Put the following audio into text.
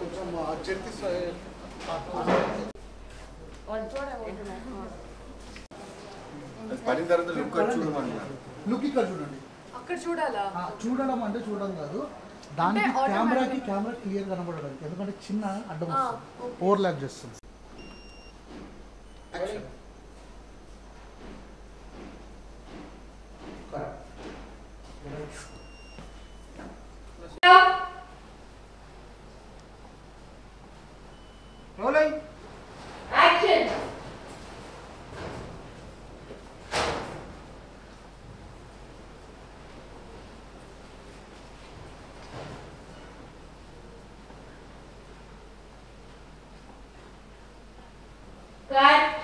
కొంచెం చరిత్ర పడిన తర్వాత లుక్ ఇక్కడ చూడండి. అక్కడ చూడాలా? చూడడం అంటే చూడడం కాదు, దానికి కెమెరా క్లియర్ కనబడడానికి, ఎందుకంటే చిన్న అడ్డం వస్తుంది, ఓవర్లాప్ చేస్తుంది. Rolling. Action. Cut.